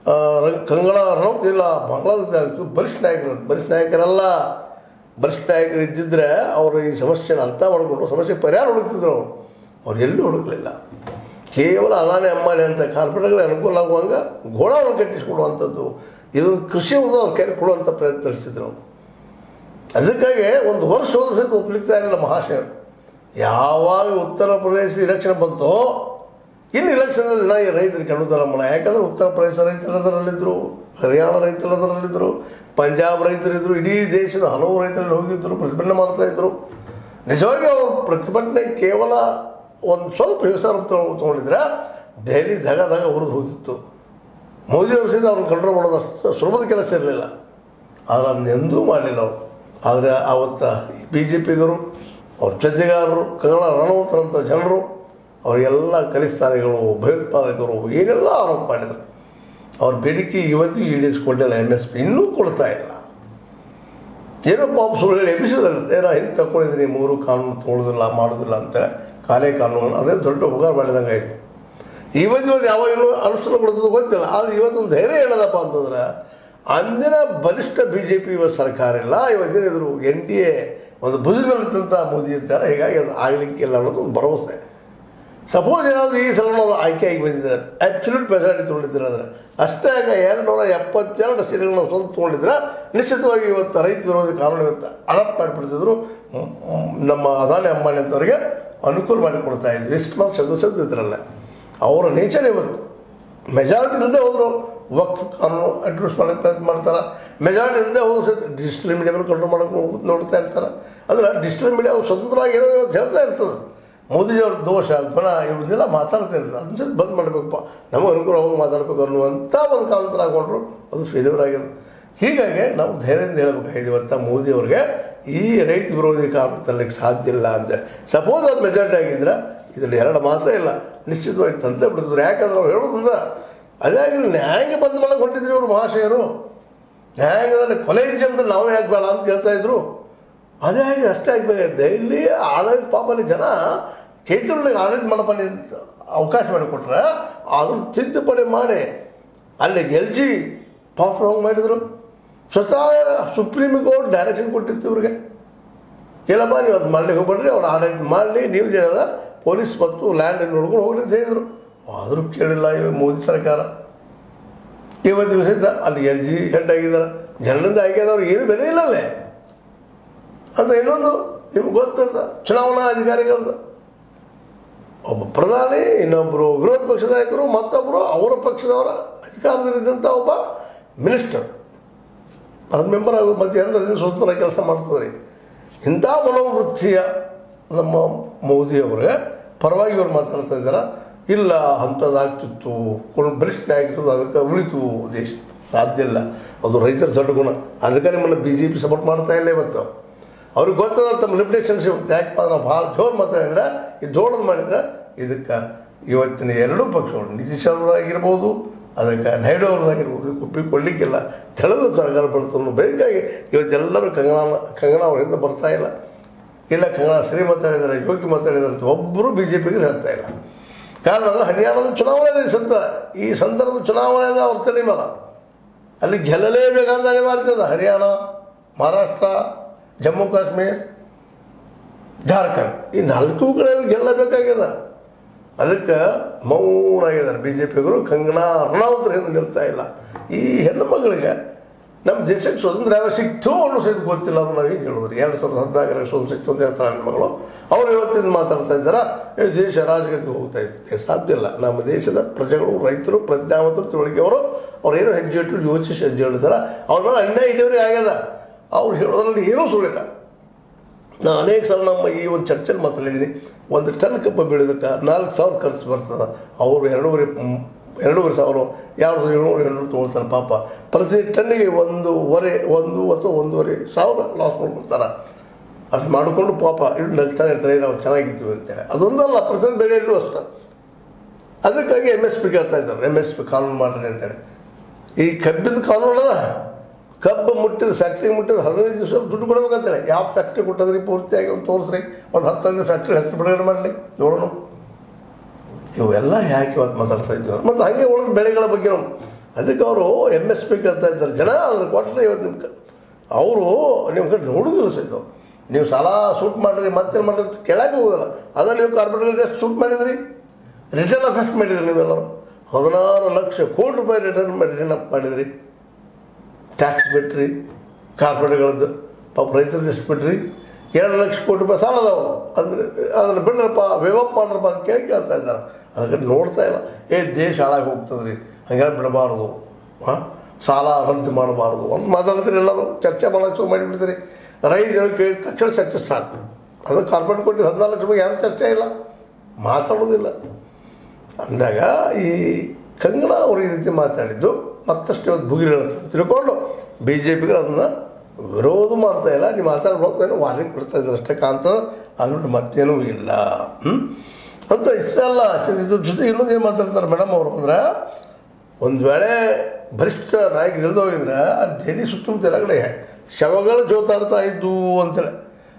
ಕಂಗನಾ ರನೌತ್ ಇಲ್ಲ ಬಾಂಗ್ಲಾದೇಶ ಬಲಿಷ್ಠ ನಾಯಕರು ಬಲಿಷ್ಠ ನಾಯಕರೆಲ್ಲ ಬಲಿಷ್ಠ ನಾಯಕರು ಇದ್ದಿದ್ದರೆ ಅವರು ಈ ಸಮಸ್ಯೆನ ಅರ್ಥ ಮಾಡಿಕೊಂಡು ಸಮಸ್ಯೆ ಪರಿಹಾರ ಹುಡುಕ್ತಿದ್ರು ಅವರು ಅವ್ರು ಎಲ್ಲೂ ಹುಡುಕಲಿಲ್ಲ. ಕೇವಲ ಅದಾನಿ ಅಂಬಾನಿ ಅಂತ ಕಾರ್ಪೊರೇಟ್ಗಳಿಗೆ ಅನುಕೂಲ ಆಗುವಂಗೆ ಗೋಡಾವನ್ನು ಕಟ್ಟಿಸಿಕೊಡುವಂಥದ್ದು ಇದೊಂದು ಕೃಷಿ ಒಂದು ಅವ್ರ ಕೈಲಿ ಕೊಡುವಂಥ ಪ್ರಯತ್ನ ನಡೆಸಿದ್ರು ಅವರು. ಅದಕ್ಕಾಗಿ ಒಂದು ವರ್ಷ ಹೋದ ಸಹಿತ ಒಪ್ಪಲಿಕ್ತಾ ಇರಲಿಲ್ಲ ಮಹಾಶಯರು. ಯಾವಾಗ ಉತ್ತರ ಪ್ರದೇಶ ಇಲೆಕ್ಷನ್ ಬಂತೋ ಇನ್ನು ಇಲೆಕ್ಷನಲ್ಲಿ ದಿನ ಈ ರೈತರು ಕೆಡುತ್ತಾರಮ್ಮನ. ಯಾಕಂದರೆ ಉತ್ತರ ಪ್ರದೇಶ ರೈತರು ಅದರಲ್ಲಿದ್ದರು, ಹರಿಯಾಣ ರೈತರು ಅದರಲ್ಲಿದ್ದರು, ಪಂಜಾಬ್ ರೈತರಿದ್ದರು, ಇಡೀ ದೇಶದ ಹಲವು ರೈತರಲ್ಲಿ ಹೋಗಿದ್ದರು, ಪ್ರತಿಭಟನೆ ಮಾಡ್ತಾಯಿದ್ರು. ನಿಜವಾಗಿ ಅವರು ಪ್ರತಿಭಟನೆ ಕೇವಲ ಒಂದು ಸ್ವಲ್ಪ ಹಿಂಸಾ ರೂಪ ತೊಗೊಂಡಿದ್ರೆ ದೆಹಲಿ ಧಗ ಧಗ ಹುರಿದು ಹೋಗ್ತಿತ್ತು. ಮೋದಿ ಅವರು ಸಹಿತ ಅವ್ರನ್ನ ಕಂಟ್ರೋಲ್ ಮಾಡೋದು ಅಷ್ಟು ಸುಲಭದ ಕೆಲಸ ಇರಲಿಲ್ಲ. ಆದರೆ ಅದನ್ನೆಂದೂ ಮಾಡಲಿಲ್ಲ ಅವರು. ಆದರೆ ಆವತ್ತು ಬಿ ಜೆ ಪಿಗರು ಅವ್ರ ಜೊತೆಗಾರರು ಕಂಗನಾ ರನೌತ್ರಂಥ ಜನರು ಅವರಿಗೆಲ್ಲ ಖಲಿಸ್ತಾನಿಗಳು ಭಯೋತ್ಪಾದಕರು ಏನೆಲ್ಲ ಆರೋಪ ಮಾಡಿದರು. ಅವ್ರ ಬೇಡಿಕೆ ಇವತ್ತಿಗೂ ಈಡೇರಿಸಿಕೊಂಡಿಲ್ಲ. ಎಮ್ ಎಸ್ ಪಿ ಇನ್ನೂ ಕೊಡ್ತಾ ಇಲ್ಲ. ಏನೋ ಪಾಪ ಸುಳ್ಳು ಹೇಳಿ ಎಬ್ಬಿಸಿದ್ರಲ್ಲಿ ಏನೋ ಹಿಂಗೆ ತಗೊಂಡಿದ್ದೀನಿ ಮೂರು ಕಾನೂನು ತೊಗೊಳ್ಳೋದಿಲ್ಲ ಮಾಡೋದಿಲ್ಲ ಅಂತೇಳಿ ಕಾಲೇ ಕಾನೂನು ಅದೇ ದೊಡ್ಡ ಉಪಕಾರ ಮಾಡಿದಂಗೆ ಆಯಿತು. ಇವತ್ತು ಇವತ್ತು ಯಾವಾಗಲೂ ಅನುಷ್ಠಾನ ಕೊಡ್ತದೆ ಗೊತ್ತಿಲ್ಲ. ಆದರೆ ಇವತ್ತೊಂದು ಧೈರ್ಯ ಏನದಪ್ಪ ಅಂತಂದ್ರೆ ಅಂದಿನ ಬಲಿಷ್ಠ ಬಿ ಜೆ ಪಿ ಇವತ್ತು ಸರ್ಕಾರ ಇಲ್ಲ. ಇವತ್ತಿನ ಇದ್ರು ಎನ್ ಡಿ ಎ ಒಂದು ಭುಜದಲ್ಲಿದ್ದಂಥ ಮೋದಿ ಇದ್ದಾರೆ. ಹೀಗಾಗಿ ಅದು ಆಗಲಿಕ್ಕಿಲ್ಲ ಅನ್ನೋದು ಒಂದು ಭರವಸೆ. ಸಪೋಸ್ ಏನಾದರೂ ಈ ಸಲ ನಾವು ಆಯ್ಕೆಯಾಗಿ ಬಂದಿದ್ದಾರೆ ಆ್ಯಕ್ಚುಲಿಟ್ ಮೆಜಾರಿಟಿ ತೊಗೊಂಡಿದ್ದಾರೆ ಅಂದರೆ ಅಷ್ಟೇ ಆಗ ಎರಡು ನೂರ ಎಪ್ಪತ್ತೆರಡು ಸೀಟ್ಗಳು ನಾವು ಸ್ವಂತ ತೊಗೊಂಡಿದ್ರೆ ನಿಶ್ಚಿತವಾಗಿ ಇವತ್ತು ರೈತ ವಿರೋಧಿ ಕಾನೂನು ಇವತ್ತು ಅಡಾಪ್ಟ್ ಮಾಡಿಬಿಡ್ತಿದ್ರು. ನಮ್ಮ ಅದಾನಿ ಅಂಬಾನಿ ಅಂತವರಿಗೆ ಅನುಕೂಲ ಮಾಡಿಕೊಡ್ತಾ ಇದ್ವಿ. ಎಷ್ಟು ಮಂದಿ ಸದಸ್ಯರು ಇದ್ರಲ್ಲ ಅವರ ನೇಚರ್ ಇವತ್ತು ಮೆಜಾರಿಟಿ ಇಲ್ಲದೆ ಹೋದರು ವಕ್ಫ್ ಕಾನೂನು ಇಂಟ್ರೊಡ್ಯೂಸ್ ಮಾಡೋಕ್ಕೆ ಪ್ರಯತ್ನ ಮಾಡ್ತಾರೆ. ಮೆಜಾರಿಟಿ ಇಲ್ಲದೆ ಹೋದ್ರು ಸಹಿತ ಡಿಜಿಟಲ್ ಮೀಡಿಯಾಗಳು ಕಂಟ್ರೋಲ್ ಮಾಡೋಕ್ಕೆ ನೋಡ್ತಾ ಇರ್ತಾರೆ. ಅಂದರೆ ಡಿಜಿಟಲ್ ಮೀಡಿಯಾ ಸ್ವತಂತ್ರವಾಗಿ ಏನೋ ಇವತ್ತು ಹೇಳ್ತಾ ಇರ್ತದೆ. ಮೋದಿಯವ್ರ ದೋಷ ಗುಣ ಇವನ್ನೆಲ್ಲ ಮಾತಾಡ್ತಾ ಇರ್ತದೆ. ಅದನ್ನ ಸಹಿತ ಬಂದ್ ಮಾಡಬೇಕಪ್ಪ, ನಮಗೆ ಅನುಕೂಲ ಹೋಗಿ ಮಾತಾಡಬೇಕು ಅನ್ನುವಂಥ ಒಂದು ಕಾಂತರ ಹಾಕೊಂಡ್ರು ಅದು ಫೇಲ್ಯೂರ್ ಆಗಿದೆ. ಹೀಗಾಗಿ ನಾವು ಧೈರ್ಯದಿಂದ ಹೇಳಬೇಕಾಗಿದೆ ಇವತ್ತು ಮೋದಿಯವ್ರಿಗೆ ಈ ರೈತ ವಿರೋಧಿ ಕಾನೂನು ತರಲಿಕ್ಕೆ ಸಾಧ್ಯ ಇಲ್ಲ ಅಂತೇಳಿ. ಸಪೋಸ್ ಅವ್ರು ಮೆಜಾರಿಟಿ ಆಗಿದ್ರೆ ಇದರಲ್ಲಿ ಎರಡು ಮಾತ್ರ ಇಲ್ಲ ನಿಶ್ಚಿತವಾಗಿ ತಂದೆ ಬಿಡ್ತಿದ್ರು. ಯಾಕಂದ್ರೆ ಅವ್ರು ಹೇಳೋದಂದ್ರೆ ಅದೇ ಆಗಿಲ್ಲ ನ್ಯಾಯಾಂಗ ಬಂದ್ ಮಾಡಕ್ಕೆ ಹೊಂಟಿದ್ರು ಇವರು ಮಹಾಶಯರು. ನ್ಯಾಯಾಂಗದಲ್ಲಿ ಕೊಲೆ ಜನ್ಮದಲ್ಲಿ ನಾವು ಯಾಕೆ ಬೇಡ ಅಂತ ಕೇಳ್ತಾಯಿದ್ರು. ಅದೇ ಆಗಿ ಅಷ್ಟೇ ಆಗಬೇಕು. ದೆಹಲಿ ಆಡಳಿತ ಪಾಪಲ್ಲಿ ಜನ ಕೇಜ್ರಿವಾಲ್ಗೆ ಆಡಳಿತ ಮಾಡಪ್ಪ ಅವಕಾಶ ಮಾಡಿಕೊಟ್ರೆ ಅದನ್ನು ತಿದ್ದುಪಡಿ ಮಾಡಿ ಅಲ್ಲಿ ಎಲ್ ಜಿ ಪಾಪ ಹೋಗಿ ಮಾಡಿದರು. ಸ್ವತಃ ಸುಪ್ರೀಂ ಕೋರ್ಟ್ ಡೈರೆಕ್ಷನ್ ಕೊಟ್ಟಿತ್ತು ಇವ್ರಿಗೆ, ಇಲ್ಲಪ್ಪ ನೀವು ಅದು ಮಾಡಲಿಕ್ಕೆ ಹೋಗ್ಬೇಡ್ರಿ, ಅವ್ರು ಆಡಳಿತ ಮಾಡಲಿ, ನೀವು ಏನದ ಪೊಲೀಸ್ ಮತ್ತು ಲ್ಯಾಂಡ್ ನೋಡ್ಕೊಂಡು ಹೋಗ್ಲಿ ಅಂತ ಹೇಳಿದರು. ಆದರೂ ಕೇಳಿಲ್ಲ ಇವಾಗ ಮೋದಿ ಸರ್ಕಾರ. ಇವತ್ತು ಸಹಿತ ಅಲ್ಲಿ ಎಲ್ ಜಿ ಹೆಡ್ ಆಗಿದ್ದಾರೆ. ಜನರಿಂದ ಆಯ್ಕೆದವ್ರು ಏನು ಬೆಲೆ ಇಲ್ಲಲ್ಲೇ ಅಂತ. ಇನ್ನೊಂದು ನಿಮ್ಗೆ ಗೊತ್ತದ ಚುನಾವಣಾ ಅಧಿಕಾರಿಗಳದ್ದು ಒಬ್ಬ ಪ್ರಧಾನಿ, ಇನ್ನೊಬ್ಬರು ವಿರೋಧ ಪಕ್ಷದ ನಾಯಕರು, ಮತ್ತೊಬ್ಬರು ಅವರ ಪಕ್ಷದವರ ಅಧಿಕಾರದಲ್ಲಿದ್ದಂಥ ಒಬ್ಬ ಮಿನಿಸ್ಟರ್ ಅದು ಮೆಂಬರ್ ಆಗೋದು ಮತ್ತೆ ಎಂದ ಸ್ವತಂತ್ರ ಕೆಲಸ ಮಾಡ್ತದ್ರಿ. ಇಂಥ ಮನೋವೃತ್ತಿಯ ನಮ್ಮ ಮೋದಿಯವ್ರಿಗೆ ಪರವಾಗಿ ಇವ್ರು ಮಾತಾಡ್ತಾ ಇದ್ದಾರೆ. ಇಲ್ಲ ಅಂಥದ್ದಾಗ್ತಿತ್ತು ಬಲಿಷ್ಠ ನಾಯಕರು ಅದಕ್ಕೆ ಉಳಿತು ದೇಶ ಸಾಧ್ಯ ಇಲ್ಲ. ಅದು ರೈತರ ದೊಡ್ಡ ಗುಣ. ಅದಕ್ಕೆ ನಿಮ್ಮನ್ನು ಬಿ ಜೆ ಪಿ ಸಪೋರ್ಟ್ ಮಾಡ್ತಾ ಇಲ್ಲ. ಇವತ್ತು ಅವ್ರಿಗೆ ಗೊತ್ತದ ತಮ್ಮ ಲಿಮಿಟೇಷನ್ಸ್ ಇವತ್ತು ಯಾಕಪ್ಪ ನಾವು ಭಾಳ ಜೋರು ಮಾತಾಡಿದ್ರೆ ಈ ಜೋಡೋದು ಮಾಡಿದ್ರೆ ಇದಕ್ಕೆ ಇವತ್ತಿನ ಎರಡೂ ಪಕ್ಷಗಳು ನಿತೀಶ್ ಅವ್ರದ್ದಾಗಿರ್ಬೋದು, ಅದಕ್ಕೆ ನಾಯ್ಡು ಅವ್ರದ್ದಾಗಿರ್ಬೋದು ಒಪ್ಪಿಕೊಳ್ಳಿಕ್ಕಿಲ್ಲ. ತೆಳೆದ ಸರ್ಕಾರ ಬರ್ತದೆ ಬೇಕಾಗಿ ಇವತ್ತೆಲ್ಲರೂ ಕಂಗನಾ ಕಂಗನಾ ಅವರಿಂದ ಬರ್ತಾ ಇಲ್ಲ. ಇಲ್ಲ ಕಂಗನಾ ಸರಿ ಮಾತಾಡಿದ್ದಾರೆ, ಯೋಗಿ ಮಾತಾಡಿದ್ದಾರೆ ಅಂತ ಒಬ್ಬರು ಬಿ ಜೆ ಪಿಗೆ ಹೇಳ್ತಾ ಇಲ್ಲ. ಕಾರಣ ಅಂದರೆ ಹರಿಯಾಣದ ಚುನಾವಣೆ ಇದೆ ಸಂತ ಈ ಸಂದರ್ಭ ಚುನಾವಣೆ ಇದೆ ಅವ್ರ ತಲೆ ಮೇಲೆ. ಅಲ್ಲಿ ಗೆಲ್ಲಲೇಬೇಕಂತ ಅನಿವಾರ್ಯದ. ಹರಿಯಾಣ, ಮಹಾರಾಷ್ಟ್ರ, ಜಮ್ಮು ಕಾಶ್ಮೀರ, ಜಾರ್ಖಂಡ್ ಈ ನಾಲ್ಕು ಕಡೆಯಲ್ಲಿ ಗೆಲ್ಲಬೇಕಾಗ್ಯದ. ಅದಕ್ಕೆ ಮೌನ ಆಗಿದ್ದಾರೆ ಬಿ ಜೆ ಪಿಗರು. ಕಂಗನಾ ರನೌತ್ರಿಂದ ಗೆಲ್ತಾ ಇಲ್ಲ. ಈ ಹೆಣ್ಣು ಮಗಳಿಗೆ ನಮ್ಮ ದೇಶಕ್ಕೆ ಸ್ವತಂತ್ರ ಯಾವ ಸಿಕ್ತು ಅನ್ನೋ ಸಹಿತ ಗೊತ್ತಿಲ್ಲ. ಅದು ನಾವು ಹಿಂಗೆ ಹೇಳಿದ್ರಿ ಎರಡು ಸಾವಿರದ ಹದಿನಾಲ್ಕರಲ್ಲಿ ಸ್ವತಂತ್ರ ಸಿಕ್ತು ಅಂತ ಹೇಳ್ತಾರೆ ಹೆಣ್ಮಗಳು. ಅವ್ರು ಇವತ್ತಿಂದ ಮಾತಾಡ್ತಾ ಇದ್ದಾರೆ ಈ ದೇಶ ರಾಜಕೀಯಕ್ಕೆ ಹೋಗ್ತಾ ಇತ್ತು. ಸಾಧ್ಯ ಇಲ್ಲ. ನಮ್ಮ ದೇಶದ ಪ್ರಜೆಗಳು, ರೈತರು, ಪ್ರಜ್ಞಾವಂತರು, ತಿಳುವಳಿಕೆಯವರು ಅವ್ರು ಏನೋ ಹೆಜ್ಜೆ ಇಟ್ಟು ಯೋಚಿಸಿ ಹೆಜ್ಜೆ ಹೇಳಿದಾರೆ. ಅವ್ರ ಮೇಲೆ ಅನ್ಯಾಯ ಇಲ್ಲಿವರೆಗೆ ಆಗ್ಯದ. ಅವ್ರು ಹೇಳೋದ್ರಲ್ಲಿ ಏನೂ ಸುಳ್ಳಿಲ್ಲ. ನಾನು ಅನೇಕ ಸಲ ನಮ್ಮ ಈ ಒಂದು ಚರ್ಚೆಯಲ್ಲಿ ಮಾತಾಡಿದ್ದೀನಿ. ಒಂದು ಟನ್ ಕಬ್ಬ ಬೆಳೆದಕ್ಕೆ ನಾಲ್ಕು ಸಾವಿರ ಖರ್ಚು ಬರ್ತದೆ. ಅವರು ಎರಡೂವರೆ ಎರಡೂವರೆ ಸಾವಿರ ಎರಡು ಏಳ್ನೂರು ಏಳ್ನೂರು ತೊಗೊಳ್ತಾರೆ. ಪಾಪ ಪ್ರತಿ ಟನ್ನಿಗೆ ಒಂದೂವರೆ ಒಂದು ಅಥವಾ ಒಂದೂವರೆ ಸಾವಿರ ಲಾಸ್ ಮಾಡ್ಕೊಳ್ತಾರೆ. ಅಷ್ಟು ಮಾಡಿಕೊಂಡು ಪಾಪ ಇಟ್ಟು ನಗ್ತಾನೆ ಇರ್ತಾರೆ ನಾವು ಚೆನ್ನಾಗಿದ್ದೀವಿ ಅಂತೇಳಿ. ಅದೊಂದಲ್ಲ, ಪ್ರತಿ ಬೆಳೆಯಲ್ಲೂ ಅಷ್ಟೆ. ಅದಕ್ಕಾಗಿ ಎಮ್ ಎಸ್ ಪಿ ಕೇಳ್ತಾ ಇದ್ದಾರೆ, ಎಮ್ ಎಸ್ ಪಿ ಕಾನೂನು ಮಾಡಿರಿ ಅಂತೇಳಿ. ಈ ಕಬ್ಬಿದ ಕಾನೂನು ಅದ, ಕಬ್ಬು ಮುಟ್ಟಿದ ಫ್ಯಾಕ್ಟ್ರಿ ಮುಟ್ಟಿದ ಹದಿನೈದು ದಿವಸ ದುಡ್ಡು ಕೊಡ್ಬೇಕಂತೇಳಿ. ಯಾವ ಫ್ಯಾಕ್ಟ್ರಿ ಕೊಟ್ಟದ್ರಿ ಪೂರ್ತಿಯಾಗಿ ಒಂದು ತೋರಿಸ್ರಿ, ಒಂದು ಹತ್ತೈದು ಫ್ಯಾಕ್ಟ್ರಿ ಹೆಸರು ಬಿಡುಗಡೆ ಮಾಡಲಿ ನೋಡೋಣ. ಇವೆಲ್ಲ ಯಾಕೆ ಇವತ್ತು ಮಾತಾಡ್ತಾ ಇದ್ದೀವಿ. ಮತ್ತು ಹಾಗೆ ಉಳಿದ ಬೆಳೆಗಳ ಬಗ್ಗೆ ಅದಕ್ಕೆ ಅವರು ಎಮ್ ಎಸ್ ಪಿ ಕೇಳ್ತಾ ಇದ್ದಾರೆ. ಜನ ಅದನ್ನು ಕೊಟ್ಟರೆ ಇವತ್ತು ನಿಮ್ಮ ಅವರು ನಿಮ್ಮ ಕಡೆ ನೋಡೋದಿಲ್ಲ ಸಹಿತ. ನೀವು ಸಾಲ ಸೂಟ್ ಮಾಡಿರಿ ಮತ್ತೇನು ಮಾಡಿರಿ ಕೇಳಕ್ಕೆ ಹೋಗೋದಿಲ್ಲ. ಅದನ್ನು ನೀವು ಕಾರ್ಪೊರೇಟ್ಗಳಿಗೆ ಎಷ್ಟು ಸೂಟ್ ಮಾಡಿದ್ರಿ, ರಿಟರ್ನ್ ಆಫ್ ಎಷ್ಟು ಮಾಡಿದ್ರಿ ನೀವೆಲ್ಲರೂ? ಹದಿನಾರು ಲಕ್ಷ ಕೋಟಿ ರೂಪಾಯಿ ರಿಟರ್ನ್ ರಿಟರ್ನ್ ಅಪ್ ಮಾಡಿದ್ರಿ. ಟ್ಯಾಕ್ಸ್ ಬಿಟ್ರಿ ಕಾರ್ಪೊರೇಟ್ಗಳದ್ದು, ಪಾಪ ರೈತರದ್ದು ಎಷ್ಟು ಬಿಟ್ರಿ? ಎರಡು ಲಕ್ಷ ಕೋಟಿ ರೂಪಾಯಿ ಸಾಲ ಅದಾವು. ಅಂದರೆ ಅದನ್ನು ಬಿಡ್ರಪ್ಪ, ವೇವಪ್ ಮಾಡ್ರಪ್ಪ ಅಂತ ಕೇಳಿ ಕೇಳ್ತಾ ಇದ್ದಾರೆ. ಅದಕ್ಕೆ ನೋಡ್ತಾ ಇಲ್ಲ. ಏ ದೇಶ ಹಾಳಾಗಿ ಹೋಗ್ತದೆ ರೀ, ಹಂಗೆಲ್ಲ ಬಿಡಬಾರ್ದು, ಹಾಂ ಸಾಲ ರದ್ದು ಮಾಡಬಾರ್ದು ಅಂತ ಮಾತಾಡ್ತೀರಿ. ಎಲ್ಲರೂ ಚರ್ಚೆ ಮಾಡೋಕ್ಕೆ ಶುರು ಮಾಡಿಬಿಡ್ತೀರಿ. ರೈತರು ಕೇಳಿದ ತಕ್ಷಣ ಚರ್ಚೆ ಸ್ಟಾರ್ಟ್. ಅದು ಕಾರ್ಪೊರೇಟ್ ಕೊಟ್ಟಿದ್ದು ಹದಿನಾಲ್ಕು ಲಕ್ಷ ರೂಪಾಯಿ ಯಾರು ಚರ್ಚೆ ಇಲ್ಲ, ಮಾತಾಡೋದಿಲ್ಲ. ಅಂದಾಗ ಈ ಕಂಗನಾ ಅವರು ಈ ರೀತಿ ಮಾತಾಡಿದ್ದು ಮತ್ತಷ್ಟು ಇವತ್ತು ಭುಗಿರಿ ಹೇಳ್ತಾರೆ ತಿಳ್ಕೊಂಡು ಬಿ ಜೆ ಪಿಗೆ ಅದನ್ನು ವಿರೋಧ ಮಾಡ್ತಾ ಇಲ್ಲ. ನೀವು ಮಾತಾಡ್ಬೋದೇನೋ ವಾರ್ನಿಂಗ್ ಕೊಡ್ತಾ ಇದ್ದಾರೆ ಅಷ್ಟೇ ಕಾಂತ, ಅಂದ್ಬಿಟ್ಟು ಮತ್ತೇನೂ ಇಲ್ಲ ಹ್ಞೂ ಅಂತ ಇಷ್ಟೆಲ್ಲ. ಇದ್ರ ಜೊತೆ ಇನ್ನೊಂದು ಏನು ಮಾತಾಡ್ತಾರೆ ಮೇಡಮ್ ಅವರು ಅಂದರೆ, ಒಂದು ವೇಳೆ ಬಲಿಷ್ಠ ನಾಯಕರು ಇಲ್ದು ಹೋಗಿದ್ರೆ ಅಲ್ಲಿ ದೆಹಲಿ ಸುತ್ತಮುತ್ತ ಎಲ್ಲ ಕಡೆ ಶವಗಳು ಜೋತಾಡ್ತಾ ಇದ್ದು ಅಂತೇಳಿ,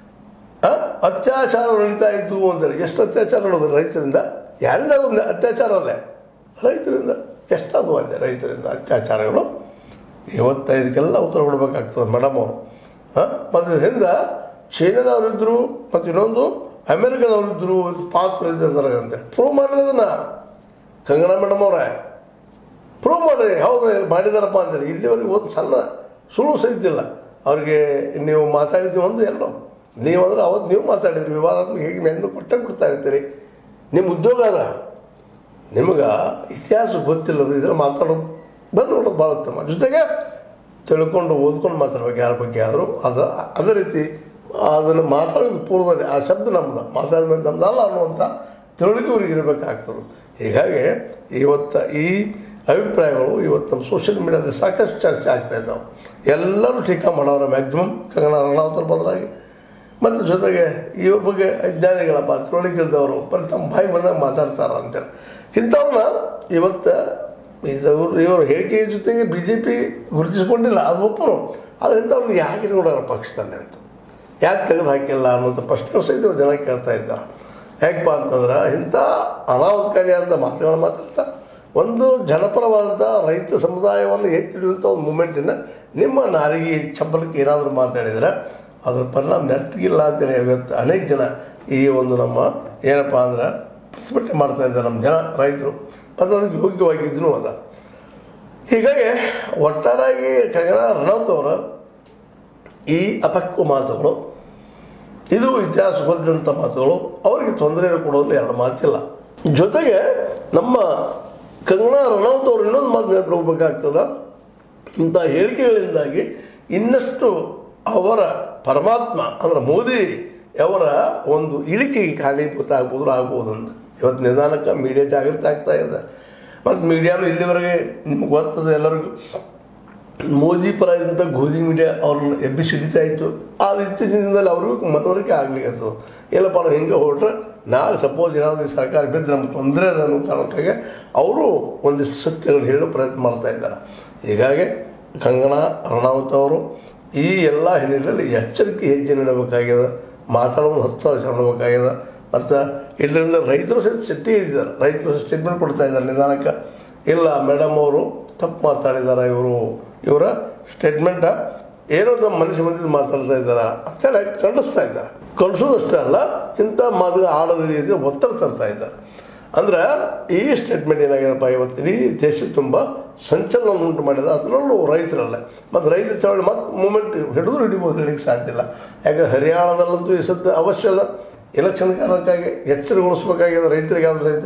ಅತ್ಯಾಚಾರ ನಡೀತಾ ಇದ್ದು ಅಂತೇಳಿ. ಎಷ್ಟು ಅತ್ಯಾಚಾರ ನೋಡೋದು ರೈತರಿಂದ? ಯಾರಿಂದ ಒಂದು ಅತ್ಯಾಚಾರ ಅಲ್ಲೇ ರೈತರಿಂದ ಎಷ್ಟಾದವು ಅಲ್ಲೇ ರೈತರಿಂದ ಅತ್ಯಾಚಾರಗಳು. ಇವತ್ತೈದಕ್ಕೆಲ್ಲ ಉತ್ತರ ಕೊಡಬೇಕಾಗ್ತದೆ ಮೇಡಮ್ ಅವರು. ಹಾಂ ಮತ್ತು ಇದರಿಂದ ಚೈನಾದವರಿದ್ದರು ಮತ್ತು ಇನ್ನೊಂದು ಅಮೇರಿಕಾದವರಿದ್ದರು ಪಾತ್ರ ಇದ್ದಾರೆ ಅಂತೇಳಿ ಪ್ರೂವ್ ಮಾಡಿರಿ. ಅದನ್ನು ಕಂಗನಾ ಮೇಡಮ್ ಅವರೇ ಪ್ರೂವ್ ಮಾಡಿರಿ, ಹೌದು ಮಾಡಿದಾರಪ್ಪ ಅಂತೇಳಿ. ಇಲ್ಲಿವರೆಗೆ ಒಂದು ಸಣ್ಣ ಸುಳ್ಳು ಸಹಿತಿಲ್ಲ ಅವ್ರಿಗೆ. ನೀವು ಮಾತಾಡಿದ್ದೀವಿ ಒಂದು ಎಲ್ಲೋ, ನೀವು ಅಂದ್ರೆ ಅವತ್ತು ನೀವು ಮಾತಾಡಿದ್ರಿ ವಿವಾದಾತ್ಮಕ ಹೇಗೆ ಮೆಂದು ಕೊಟ್ಟೆ ಬಿಡ್ತಾ ಇರ್ತೀರಿ. ನಿಮ್ಮ ಉದ್ಯೋಗ ಅದ, ನಿಮಗೆ ಇತಿಹಾಸ ಗೊತ್ತಿಲ್ಲದ ಇದ್ರೆ ಮಾತಾಡೋದು ಬಂದು ನೋಡೋದು ಭಾಳ ಉತ್ತಮ. ಜೊತೆಗೆ ತಿಳ್ಕೊಂಡು ಓದ್ಕೊಂಡು ಮಾತಾಡ್ಬೇಕು ಯಾರ ಬಗ್ಗೆ ಆದರೂ. ಅದು ಅದೇ ರೀತಿ ಅದನ್ನು ಮಾತಾಡೋದು ಪೂರ್ವದಲ್ಲಿ ಆ ಶಬ್ದ ನಮ್ಮದು, ಮಾತಾಡಿದ ಮೇಲೆ ನಮ್ಮದಲ್ಲ ಅನ್ನುವಂಥ ತಿಳುವಳಿಕೆ ಅವ್ರಿಗೆ ಇರಬೇಕಾಗ್ತದೆ. ಹೀಗಾಗಿ ಇವತ್ತು ಈ ಅಭಿಪ್ರಾಯಗಳು ಇವತ್ತು ನಮ್ಮ ಸೋಷಿಯಲ್ ಮೀಡಿಯಾದಲ್ಲಿ ಸಾಕಷ್ಟು ಚರ್ಚೆ ಆಗ್ತಾ ಇದ್ದಾವೆ. ಎಲ್ಲರೂ ಟೀಕಾ ಮಾಡೋರು ಮ್ಯಾಕ್ಸಿಮಮ್ ಕಂಗನಾ ರಣಾವತರ ಬದಲಾಗಿ. ಮತ್ತು ಜೊತೆಗೆ ಇವ್ರ ಬಗ್ಗೆ ಅಜ್ಞಾನಿಗಳಪ್ಪ ತಿಳುವಳಿಕೆ ಇದ್ದವರು ಬರೀ ತಮ್ಮ ಬಾಯಿ ಬಂದಾಗ ಮಾತಾಡ್ತಾರೆ ಅಂತೇಳಿ ಇಂಥವ್ರನ್ನ ಇವತ್ತು ಇವರು ಇವರು ಹೇಳಿಕೆ ಜೊತೆಗೆ ಬಿ ಜೆ ಪಿ ಗುರುತಿಸ್ಕೊಂಡಿಲ್ಲ, ಅದು ಒಪ್ಪನು. ಆದರೆ ಇಂಥವ್ರಿಗೆ ಯಾಕೆ ಇಟ್ಕೊಂಡಾರ ಪಕ್ಷದಲ್ಲಿ ಅಂತ, ಯಾಕೆ ತೆಗೆದು ಹಾಕಿಲ್ಲ ಅನ್ನೋಂಥ ಪ್ರಶ್ನೆ ಸಹಿತ ಜನ ಕೇಳ್ತಾ ಇದ್ದಾರೆ. ಯಾಕಪ್ಪ ಅಂತಂದ್ರೆ ಇಂಥ ಅನಾಹುತಕಾರಿಯಾದಂಥ ಮಾತುಗಳು ಮಾತಾಡ್ತಾ ಒಂದು ಜನಪರವಾದಂಥ ರೈತ ಸಮುದಾಯವನ್ನು ಎತ್ತಿಡುವಂಥ ಒಂದು ಮೂಮೆಂಟಿನ ನಿಮ್ಮ ನಾರಿಗೆ ಚಪ್ಪಲಕ್ಕೆ ಏನಾದರೂ ಮಾತಾಡಿದರೆ ಅದ್ರ ಪರಿಣಾಮ ನೆಟ್ಟಿಗಿಲ್ಲ ಅಂತೇಳಿ ಇವತ್ತು ಅನೇಕ ಜನ ಈ ಒಂದು ನಮ್ಮ ಏನಪ್ಪ ಅಂದ್ರೆ ಪ್ರತಿಭಟನೆ ಮಾಡ್ತಾ ಇದ್ದಾರೆ ನಮ್ಮ ಜನ ರೈತರು. ಮತ್ತು ಅದಕ್ಕೆ ಯೋಗ್ಯವಾಗಿದ್ದೂ ಅದ. ಹೀಗಾಗಿ ಒಟ್ಟಾರಾಗಿ ಕಂಗನಾ ರಣೌತ್ ಅವರ ಈ ಅಪಕ್ವ ಮಾತುಗಳು, ಇದು ಇತಿಹಾಸ ಹೊಂದಿದಂಥ ಮಾತುಗಳು, ಅವರಿಗೆ ತೊಂದರೆಯನ್ನು ಕೊಡೋದು ಎರಡು ಮಾತಿಲ್ಲ. ಜೊತೆಗೆ ನಮ್ಮ ಕಂಗನಾ ರಣೌತ್ ಅವರು ಇನ್ನೊಂದು ಮಾತು ನೆನಪಿಡಬೇಕಾಗ್ತದ. ಇಂಥ ಹೇಳಿಕೆಗಳಿಂದಾಗಿ ಇನ್ನಷ್ಟು ಅವರ ಪರಮಾತ್ಮ ಅಂದ್ರೆ ಮೋದಿ ಅವರ ಒಂದು ಇಳಿಕೆಗೆ ಕಾರಣೀಭೂತ ಆಗ್ಬೋದು ಆಗ್ಬೋದು ಅಂತ ಇವತ್ತು ನಿಧಾನಕ್ಕೆ ಮೀಡಿಯಾ ಜಾಗೃತಿ ಆಗ್ತಾ ಇದೆ. ಮತ್ತು ಮೀಡಿಯಾನು ಇಲ್ಲಿವರೆಗೆ ನಿಮ್ಗೆ ಗೊತ್ತದ ಎಲ್ಲರಿಗೂ ಮೋದಿ ಪರ ಇದ್ದಂಥ ಗೋಧಿ ಮೀಡಿಯಾ ಅವ್ರನ್ನ ಎಬ್ಬಿಸಿ ಹಿಡಿತಾ ಇತ್ತು. ಅದು ಇತ್ತೀಚಿನ ದಿನದಲ್ಲಿ ಅವ್ರಿಗೂ ಮನವರಿಕೆ ಆಗ್ಲಿಕ್ಕೆ ಇಲ್ಲಪ್ಪ ನಾವು ಹಿಂಗೆ ಹೊರಟ್ರೆ ನಾಳೆ ಸಪೋಸ್ ಏನಾದರೂ ಸರ್ಕಾರ ಬಿದ್ದರೆ ನಮ್ಗೆ ತೊಂದರೆ ಅದ ಅನ್ನೋ ಕಾರಣಕ್ಕಾಗಿ ಅವರು ಒಂದಿಷ್ಟು ಸತ್ಯಗಳು ಹೇಳೋ ಪ್ರಯತ್ನ ಮಾಡ್ತಾ ಇದ್ದಾರೆ. ಹೀಗಾಗಿ ಕಂಗನಾ ರಣಾವತ್ ಅವರು ಈ ಎಲ್ಲ ಹಿನ್ನೆಲೆಯಲ್ಲಿ ಎಚ್ಚರಿಕೆ ಹೆಜ್ಜೆ ನೀಡಬೇಕಾಗ್ಯದ, ಮಾತಾಡೋದು ಹತ್ತು ವರ್ಷ ಮಾಡಬೇಕಾಗ್ಯದ. ಮತ್ತು ಇದರಿಂದ ರೈತರು ಸಹಿತ ಸಿಟ್ಟಿ ಇದ್ದಾರೆ, ರೈತರು ಸ್ಟೇಟ್ಮೆಂಟ್ ಕೊಡ್ತಾ ಇದ್ದಾರೆ ನಿಧಾನಕ್ಕೆ. ಇಲ್ಲ ಮೇಡಮ್ ಅವರು ತಪ್ಪು ಮಾತಾಡಿದ್ದಾರೆ, ಇವರು ಇವರ ಸ್ಟೇಟ್ಮೆಂಟ ಏನೋ ನಮ್ಮ ಮನುಷ್ಯ ಮಂದಿ ಮಾತಾಡ್ತಾ ಇದ್ದಾರೆ ಅಂತೇಳಿ ಖಂಡಿಸ್ತಾ ಇದ್ದಾರೆ. ಖಂಡಿಸೋದಷ್ಟೇ ಅಲ್ಲ, ಇಂಥ ಮಾತುಗಳು ಆಡೋದ ರೀತಿ ಒತ್ತಡ ತರ್ತಾ ಇದ್ದಾರೆ. ಅಂದ್ರೆ ಈ ಸ್ಟೇಟ್ಮೆಂಟ್ ಏನಾಗಿದೆಪ್ಪ ಇವತ್ತು ಇಡೀ ದೇಶಕ್ಕೆ ತುಂಬ ಸಂಚಲನ ಉಂಟು ಮಾಡಿದ. ಅದರಲ್ಲೂ ರೈತರಲ್ಲ, ಮತ್ತು ರೈತರ ಚಳವಳಿ ಮತ್ತು ಮೂಮೆಂಟ್ ಹಿಡಿದು ಹಿಡಿಬೋದು ಹೇಳಲಿಕ್ಕೆ ಸಾಧ್ಯ ಇಲ್ಲ. ಯಾಕಂದರೆ ಹರಿಯಾಣದಲ್ಲಂತೂ ಈ ಸದ್ಯ ಅವಶ್ಯದ ಎಲೆಕ್ಷನ್ ಕಾರಣಕ್ಕಾಗಿ ಎಚ್ಚರಗೊಳಿಸ್ಬೇಕಾಗಿದೆ ರೈತರಿಗೆ. ಯಾವ್ದು ರೈತ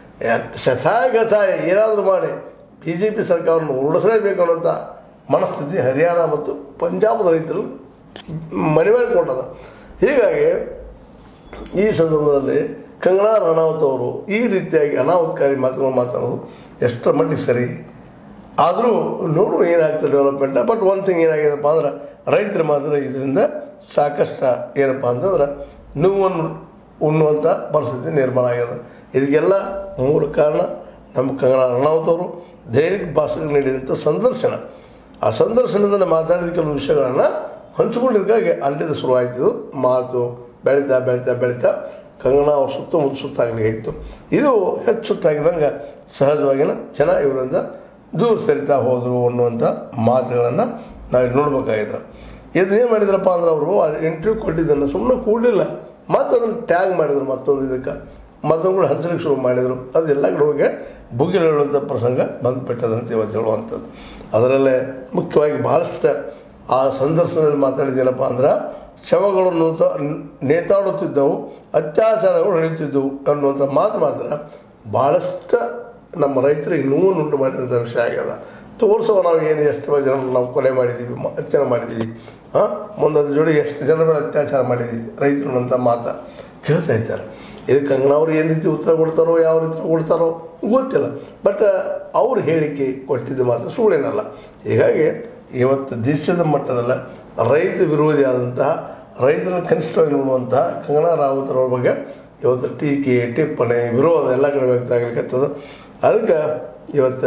ಶತಾಗತಾಯ ಏನಾದರೂ ಮಾಡಿ ಬಿ ಜೆ ಪಿ ಸರ್ಕಾರವನ್ನು ಉರುಳಿಸಲೇಬೇಕು ಅನ್ನೋಂಥ ಮನಸ್ಥಿತಿ ಹರಿಯಾಣ ಮತ್ತು ಪಂಜಾಬದ ರೈತರು ಮನೆ ಮಾಡಿಕೊಂಡದ. ಹೀಗಾಗಿ ಈ ಸಂದರ್ಭದಲ್ಲಿ ಕಂಗನಾ ರಣಾವತ್ ಅವರು ಈ ರೀತಿಯಾಗಿ ಅನಾಹುತಕಾರಿ ಮಾತುಗಳು ಮಾತಾಡೋದು ಎಷ್ಟರ ಮಟ್ಟಿಗೆ ಸರಿ. ಆದರೂ ನೋಡು ಏನಾಗ್ತದೆ ಡೆವಲಪ್ಮೆಂಟ. ಬಟ್ ಒನ್ ಥಿಂಗ್ ಏನಾಗಿದೆಪ್ಪ ಅಂದ್ರೆ ರೈತರ ಮಾತ್ರ ಇದರಿಂದ ಸಾಕಷ್ಟು ಏನಪ್ಪ ಅಂತಂದ್ರೆ ನೋವನ್ನು ಉಣ್ಣುವಂಥ ಪರಿಸ್ಥಿತಿ ನಿರ್ಮಾಣ ಆಗ್ಯದ. ಇದಕ್ಕೆಲ್ಲ ಮೂಲ ಕಾರಣ ನಮ್ಮ ಕಂಗನಾ ರಣಾವತ್ ಅವರು ದೈನಿಕ್ ಭಾಷೆಗೆ ನೀಡಿದಂಥ ಸಂದರ್ಶನ. ಆ ಸಂದರ್ಶನದಲ್ಲಿ ಮಾತಾಡಿದ ಕೆಲವು ವಿಷಯಗಳನ್ನು ಹಂಚಿಕೊಂಡಿದ್ದಕ್ಕಾಗಿ ಅಲ್ಲಿದ್ದು ಶುರುವಾಯಿತು ಮಾತು. ಬೆಳೀತಾ ಬೆಳೀತಾ ಬೆಳೀತಾ ಕಂಗನಾ ಅವ್ರ ಸುತ್ತಮುತ್ತ ಸುತ್ತಾಗಲಿಕ್ಕೆ ಇತ್ತು. ಇದು ಹೆಚ್ಚು ಸುತ್ತಾಗಿದ್ದಂಗೆ ಸಹಜವಾಗಿನ ಜನ ಇವರಿಂದ ದೂರ ಸರಿತಾ ಹೋದರು ಅನ್ನುವಂಥ ಮಾತುಗಳನ್ನು ನಾವು ನೋಡಬೇಕಾಗಿದೆ. ಇದನ್ನೇನು ಮಾಡಿದ್ರಪ್ಪ ಅಂದ್ರೆ ಅವರು ಇಂಟರ್ವ್ಯೂ ಕೊಟ್ಟಿದ್ದನ್ನು ಸುಮ್ಮನೆ ಕೂಡಲಿಲ್ಲ, ಮತ್ತು ಅದನ್ನು ಟ್ಯಾಗ್ ಮಾಡಿದರು ಮತ್ತೊಂದು ಇದಕ್ಕೆ, ಮತ್ತೊಂದು ಕೂಡ ಹಂಚಲಿಕ್ಕೆ ಶುರು ಮಾಡಿದರು. ಅದೆಲ್ಲ ಕಡೆ ಹೋಗಿ ಬುಗ್ಗಿಲು ಹೇಳುವಂಥ ಪ್ರಸಂಗ ಬಂದುಬಿಟ್ಟದಂತೆ ಇವತ್ತು ಹೇಳುವಂಥದ್ದು. ಅದರಲ್ಲೇ ಮುಖ್ಯವಾಗಿ ಭಾಳಷ್ಟು ಆ ಸಂದರ್ಶನದಲ್ಲಿ ಮಾತಾಡಿದ್ದೇನಪ್ಪ ಅಂದ್ರೆ, ಶವಗಳನ್ನು ನೇತಾಡುತ್ತಿದ್ದವು, ಅತ್ಯಾಚಾರಗಳು ನಡೀತಿದ್ದವು ಅನ್ನುವಂಥ ಮಾತು ಮಾತ್ರ ಭಾಳಷ್ಟು ನಮ್ಮ ರೈತರಿಗೆ ನೋವುನ್ನುಂಟು ಮಾಡಿದಂಥ ವಿಷಯ ಆಗ್ಯದ. ತೋರಿಸುವ ನಾವು ಏನು ಎಷ್ಟು ಜನ ನಾವು ಕೊಲೆ ಮಾಡಿದ್ದೀವಿ, ಹತ್ಯೆ ಮಾಡಿದ್ದೀವಿ, ಹಾಂ ಮುಂದೆ ಅದ್ರ ಜೋಡಿ ಎಷ್ಟು ಜನರ ಮೇಲೆ ಅತ್ಯಾಚಾರ ಮಾಡಿದ್ದೀವಿ ರೈತರು ಅನ್ನೋಂಥ ಮಾತು ಕೇಳ್ತಾ ಇದ್ದಾರೆ. ಇದಕ್ಕೆ ಕಂಗನವ್ರು ಏನು ರೀತಿ ಉತ್ತರ ಕೊಡ್ತಾರೋ, ಯಾವ ರೀತಿ ಕೊಡ್ತಾರೋ ಗೊತ್ತಿಲ್ಲ. ಬಟ್ ಅವ್ರ ಹೇಳಿಕೆ ಕೊಟ್ಟಿದ್ದು ಮಾತ್ರ ಸುಳ್ಳೇನಲ್ಲ. ಹೀಗಾಗಿ ಇವತ್ತು ದೇಶದ ಮಟ್ಟದಲ್ಲ ರೈತ ವಿರೋಧಿ ಆದಂತಹ, ರೈತರನ್ನು ಕನಿಷ್ಠವಾಗಿ ನೋಡುವಂತಹ ಕಂಗನಾ ರಾವತ್ರವ್ರ ಬಗ್ಗೆ ಇವತ್ತು ಟೀಕೆ, ಟಿಪ್ಪಣಿ, ವಿರೋಧ ಎಲ್ಲ ಕಡೆ ವ್ಯಕ್ತ ಆಗ್ಲಿಕ್ಕತ್ತದ. ಅದಕ್ಕೆ ಇವತ್ತು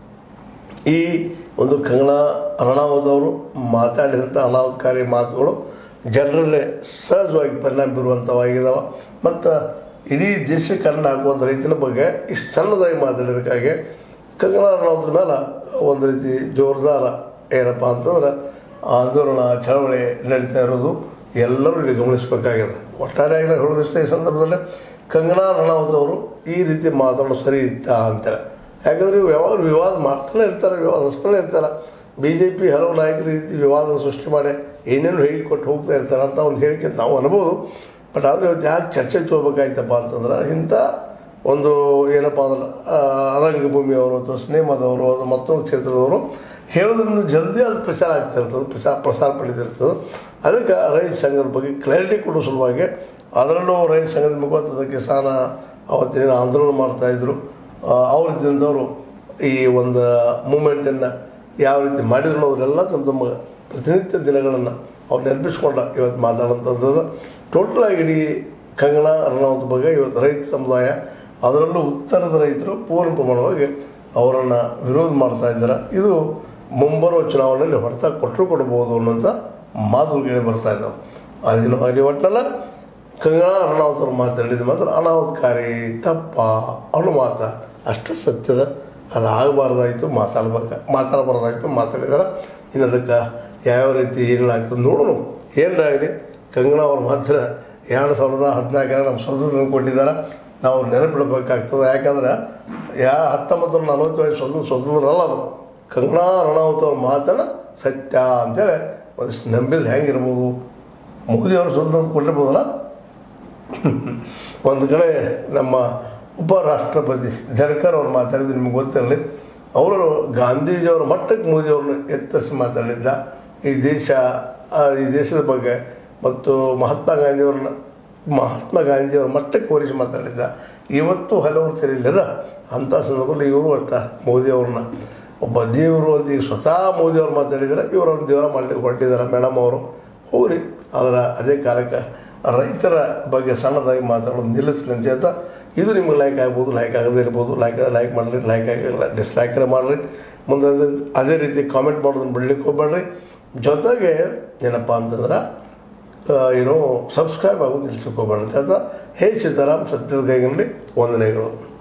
ಈ ಒಂದು ಕಂಗನಾ ರಣಾವತ್ ಅವರು ಮಾತಾಡಿದಂಥ ಅನಾಹುತಕಾರಿ ಮಾತುಗಳು ಜನರಲ್ಲೇ ಸಹಜವಾಗಿ ಪರಿಣಾಮ ಬೀರುವಂಥವಾಗಿದ್ದಾವೆ. ಮತ್ತು ಇಡೀ ದೇಶಕ್ಕೆ ಅನ್ನ ಹಾಕುವಂಥ ರೈತನ ಬಗ್ಗೆ ಇಷ್ಟು ಸಣ್ಣದಾಗಿ ಮಾತಾಡೋದಕ್ಕಾಗಿ ಕಂಗನಾ ರಣಾವತ್ರ ಮೇಲೆ ಒಂದು ರೀತಿ ಜೋರ್ದಾರ ಏನಪ್ಪ ಅಂತಂದ್ರೆ ಆಂದೋಲನ, ಚಳವಳಿ ನಡೀತಾ ಇರೋದು ಎಲ್ಲರೂ ಇಲ್ಲಿ ಗಮನಿಸಬೇಕಾಗಿದೆ. ಒಟ್ಟಾರೆಯಾಗಿ ನಾವು ಹೇಳೋದಿಷ್ಟೇ ಈ ಸಂದರ್ಭದಲ್ಲಿ, ಕಂಗನಾ ರಣಾವತ್ ಅವರು ಈ ರೀತಿ ಮಾತಾಡೋದು ಸರಿ ಇತ್ತಾ ಅಂತೇಳಿ. ಯಾಕಂದರೆ ಇವು ಯಾವಾಗಲೂ ವಿವಾದ ಮಾಡ್ತಾನೆ ಇರ್ತಾರೆ, ವಿವಾದಿಸ್ತಾನೆ ಇರ್ತಾರೆ. ಬಿ ಜೆ ಪಿ ಹಲವು ನಾಯಕರು ಈ ರೀತಿ ವಿವಾದ ಸೃಷ್ಟಿ ಮಾಡಿ ಏನೇನು ಹೇಳಿಕೆ ಕೊಟ್ಟು ಹೋಗ್ತಾ ಇರ್ತಾರೆ ಅಂತ ಒಂದು ಹೇಳಿಕೆ ನಾವು ಅನ್ಬೋದು. ಬಟ್ ಆದರೆ ಇವತ್ತು ಯಾಕೆ ಚರ್ಚೆಗೆ ತಗೋಬೇಕಾಯ್ತಪ್ಪ ಅಂತಂದ್ರೆ, ಇಂಥ ಒಂದು ಏನಪ್ಪ ಅಂದ್ರೆ ರಂಗಭೂಮಿಯವರು ಅಥವಾ ಸಿನಿಮಾದವರು ಅಥವಾ ಮತ್ತೊಂದು ಕ್ಷೇತ್ರದವರು ಹೇಳೋದ್ರಿಂದ ಜಲ್ದಿ ಅದು ಪ್ರಚಾರ ಆಗ್ತಿರ್ತದೆ, ಪ್ರಚಾರ ಪ್ರಸಾರ ಪಡೀತಿರ್ತದೆ. ಅದಕ್ಕೆ ರೈತ ಸಂಘದ ಬಗ್ಗೆ ಕ್ಲಾರಿಟಿ ಕೊಡೋ ಸಲುವಾಗಿ, ಅದರಲ್ಲೂ ರೈತ ಸಂಘದ ಮುಖಾಂತರ ಅದಕ್ಕೆ ಸಾನ ಅವತ್ತಿನ ಆಂದೋಲನ ಮಾಡ್ತಾಯಿದ್ರು. ಅವರಿದ್ದವರು ಈ ಒಂದು ಮೂಮೆಂಟನ್ನು ಯಾವ ರೀತಿ ಮಾಡಿದ್ರು ಅವರೆಲ್ಲ ತಮ್ಮ ತಮ್ಮ ಪ್ರತಿನಿತ್ಯ ದಿನಗಳನ್ನು ಅವ್ರು ನೆನಪಿಸ್ಕೊಂಡ ಇವತ್ತು ಮಾತಾಡೋಂಥದ್ದು. ಟೋಟಲಾಗಿ ಇಡೀ ಕಂಗನಾ ರಣಾವತ್ ಬಗ್ಗೆ ಇವತ್ತು ರೈತ ಸಮುದಾಯ, ಅದರಲ್ಲೂ ಉತ್ತರದ ರೈತರು ಪೂರ್ಣ ಪ್ರಮಾಣವಾಗಿ ಅವರನ್ನು ವಿರೋಧ ಮಾಡ್ತಾ ಇದ್ದಾರೆ. ಇದು ಮುಂಬರುವ ಚುನಾವಣೆಯಲ್ಲಿ ಹೊಡೆತ ಕೊಟ್ಟರು ಕೊಡ್ಬೋದು ಅನ್ನೋಂಥ ಮಾತುಗಳು ಬರ್ತಾ ಇದ್ದಾವೆ. ಅದೇನು ಆಗಲಿ ಒಟ್ಟಲ್ಲ, ಕಂಗನಾ ರಣಾವತ್ ಅವ್ರು ಮಾತಾಡಿದ ಮಾತ್ರ ಅನಾಹುತಕಾರಿ, ತಪ್ಪ ಅವಳು ಮಾತು ಅಷ್ಟು ಸತ್ಯದ. ಅದು ಆಗಬಾರ್ದಾಯಿತು, ಮಾತಾಡ್ಬೇಕು ಮಾತಾಡಬಾರ್ದಾಯಿತು ಮಾತಾಡಿದಾರೆ. ಇನ್ನು ಅದಕ್ಕೆ ಯಾವ್ಯಾವ ರೀತಿ ಏನೇನಾಗ್ತದೆ ನೋಡೋಣ. ಏನಾಗಲಿ ಕಂಗನಾ ಅವ್ರು ಮಾತ್ರ ಎರಡು ಸಾವಿರದ ಹದಿನಾಲ್ಕರ ನಮ್ಮ ಸ್ವತಂತ್ರ ಕೊಟ್ಟಿದ್ದಾರೆ. ನಾವು ನೆನಪಿಡಬೇಕಾಗ್ತದೆ. ಯಾಕಂದ್ರೆ ಯಾ ಹತ್ತೊಂಬತ್ತು ನಲ್ವತ್ತು ವಯಸ್ಸು ಸ್ವತಂತ್ರ ಸ್ವತಂತ್ರ ಅಲ್ಲ, ಅದು ಕಂಗನಾ ರಣಾವತ್ ಅವ್ರ ಮಾತನ್ನು ಸತ್ಯ ಅಂತೇಳಿ ಒಂದಿಷ್ಟು ನಂಬಿದ್ರೆ ಹೆಂಗಿರ್ಬೋದು. ಮೋದಿಯವರು ಸ್ವತಂತ್ರ ಕೊಟ್ಟಿರ್ಬೋದಲ್ಲ. ಒಂದು ಕಡೆ ನಮ್ಮ ಉಪರಾಷ್ಟ್ರಪತಿ ಧನ್ಕರ್ ಅವ್ರು ಮಾತಾಡಿದ್ರು, ನಿಮ್ಗೆ ಗೊತ್ತಿರಲಿ. ಅವರು ಗಾಂಧೀಜಿಯವರ ಮಟ್ಟಕ್ಕೆ ಮೋದಿಯವ್ರನ್ನ ಎತ್ತರಿಸಿ ಮಾತಾಡಿದ್ದ. ಈ ದೇಶ ಈ ದೇಶದ ಬಗ್ಗೆ ಮತ್ತು ಮಹಾತ್ಮ ಗಾಂಧಿಯವ್ರನ್ನ ಮಹಾತ್ಮ ಗಾಂಧಿಯವ್ರ ಮಟ್ಟಕ್ಕೆ ಹೋಲಿಸಿ ಮಾತಾಡಿದ್ದ. ಇವತ್ತು ಹಲವರು ಸರಿಯಿಲ್ಲದ ಅಂಥ ಸಂದರ್ಭದಲ್ಲಿ ಇವರು ಒಟ್ಟ ಮೋದಿಯವ್ರನ್ನ ಒಬ್ಬ ದೇವರು ಅಂತ ಈಗ ಸ್ವತಃ ಮೋದಿಯವ್ರು ಮಾತಾಡಿದ್ದಾರೆ. ಇವರೊಂದು ದೇವರ ಮಾಡಲಿಕ್ಕೆ ಹೊರಟಿದ್ದಾರೆ ಮೇಡಮ್ ಅವರು. ಹೋಗ್ರಿ, ಅದರ ಅದೇ ಕಾಲಕ್ಕೆ ರೈತರ ಬಗ್ಗೆ ಸಣ್ಣದಾಗಿ ಮಾತಾಡೋದು ನಿಲ್ಲಿಸಲಿ ಅಂತ ಹೇಳ್ತಾ, ಇದು ನಿಮ್ಗೆ ಲೈಕ್ ಆಗ್ಬೋದು, ಲೈಕ್ ಆಗದೇ ಇರ್ಬೋದು. ಲೈಕ್ ಲೈಕ್ ಮಾಡಿರಿ, ಲೈಕ್ ಆಗಿಲ್ಲ ಡಿಸ್ಲೈಕರ ಮಾಡಿರಿ. ಮುಂದೆ ಅದೇ ರೀತಿ ಕಾಮೆಂಟ್ ಮಾಡೋದನ್ನು ಬಿಡ್ಲಿಕ್ಕೆ ಹೋಗ್ಬೇಡ್ರಿ. ಜೊತೆಗೆ ಏನಪ್ಪ ಅಂತಂದ್ರೆ ಏನು ಸಬ್ಸ್ಕ್ರೈಬ್ ಆಗೋದು ನಿಲ್ಸಕ್ಕೆ ಹೋಗ್ಬೇಡ್ರಿ ಅಂತ ಹೇಳ್ತಾ, ಹೇ ಸೀತಾರಾಮ್ ಸತ್ಯದ ಕೈಗಂಡಿ ವಂದನೆಗಳು.